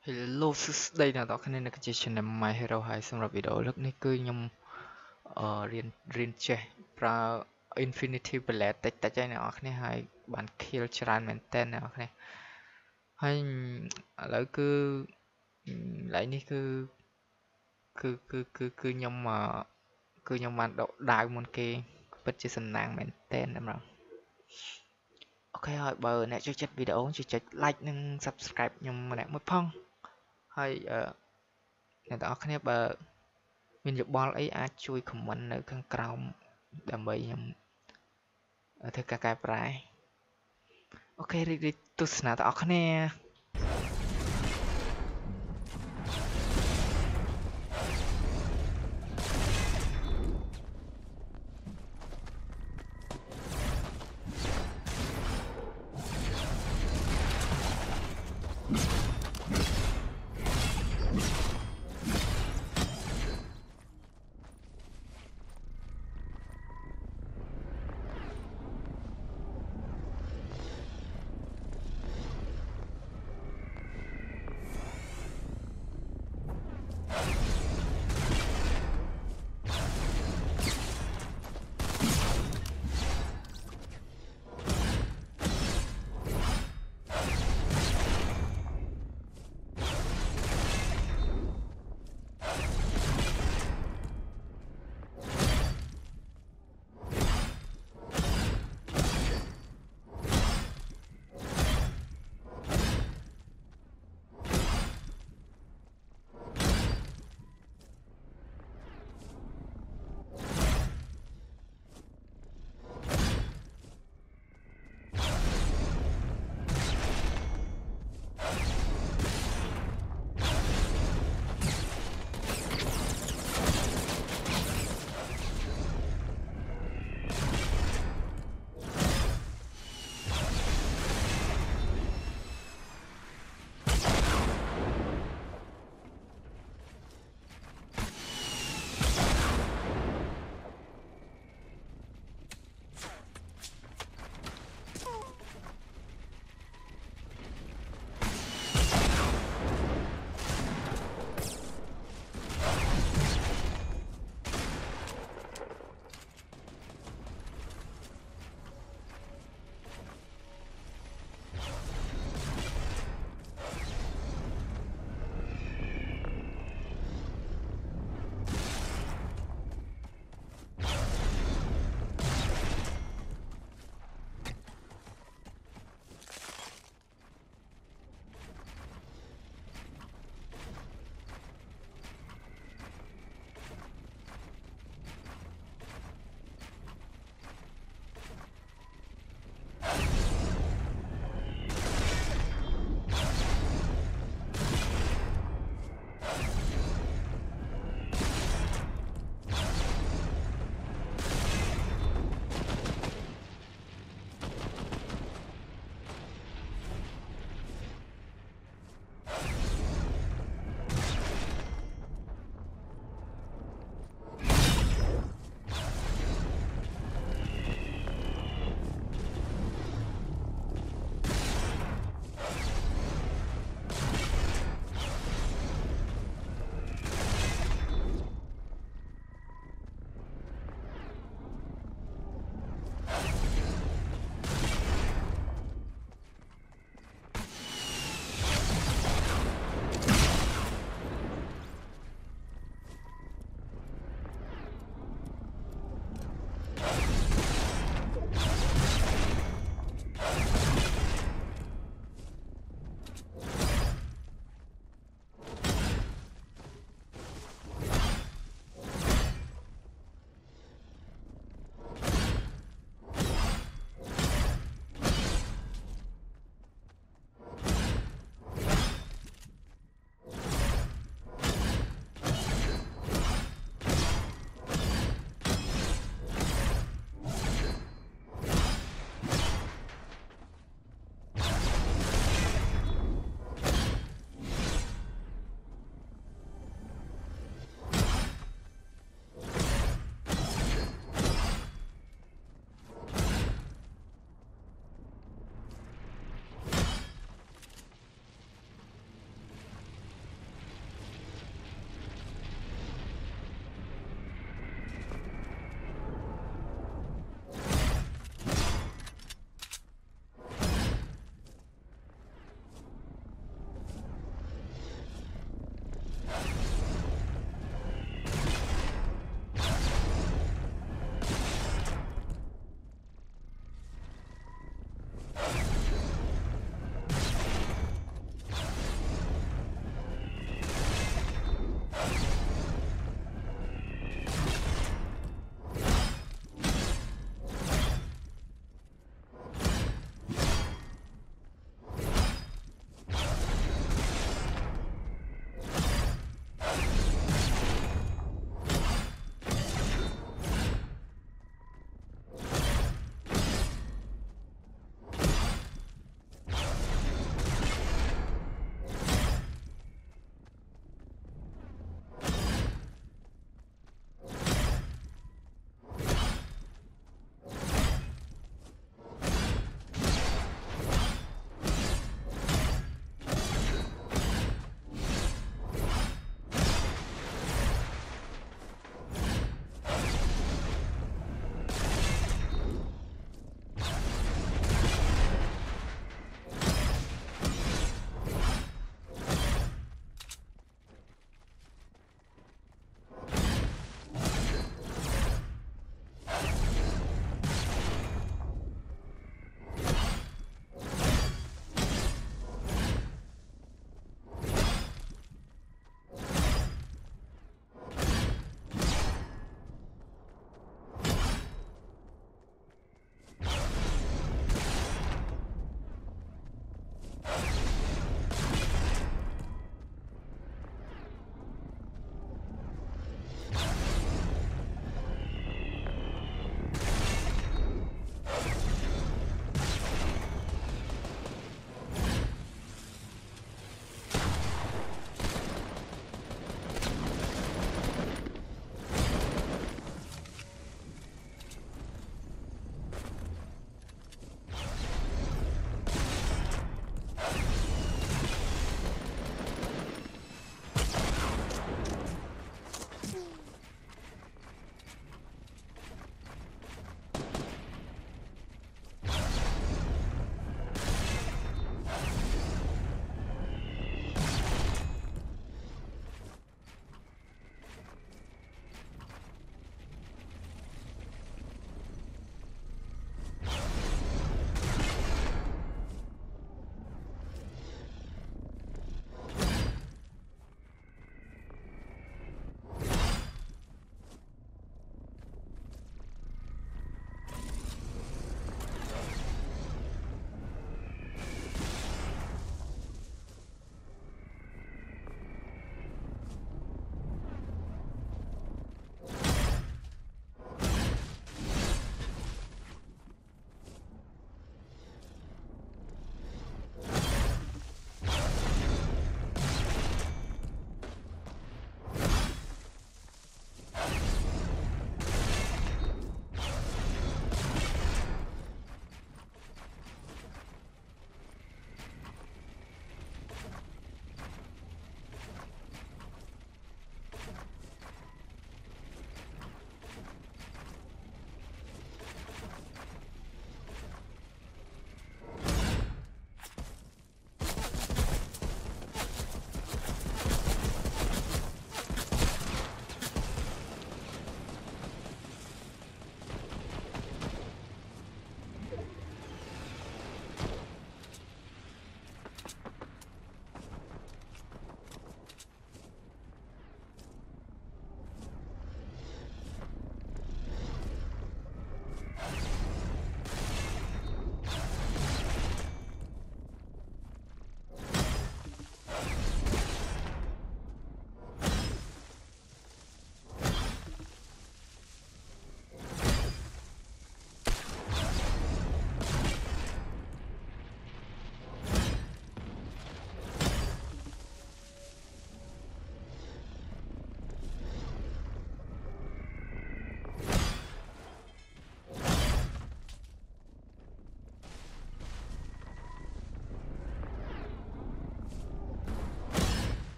Hello សួស្តីអ្នកនរគ្នានៅជា Channel My Hero ហើយសម្រាប់វីដេអូលើកនេះគឺខ្ញុំរៀនចេះប្រើ Infinity Blade តិចៗហើយអ្នកនរគ្នាហើយបាន kill ច្រើនមែនតើអ្នកនរគ្នាហើយឥឡូវគឺឡើយនេះគឺខ្ញុំបានដកដាវមុនគេពិតជាសំណាងមែនតើម្ដងអូខេហើយបើអ្នកចូលចិត្តវីដេអូជួយចុច like និង subscribe ខ្ញុំម្នាក់មួយផងហើយអ្នកទាំងអស់គ្នាបើមានយោបល់អីអាចជួយ comment នៅខាងក្រោមដើម្បីខ្ញុំធ្វើការកែប្រែអូខេរីករាយទស្សនាទាំងអស់គ្នា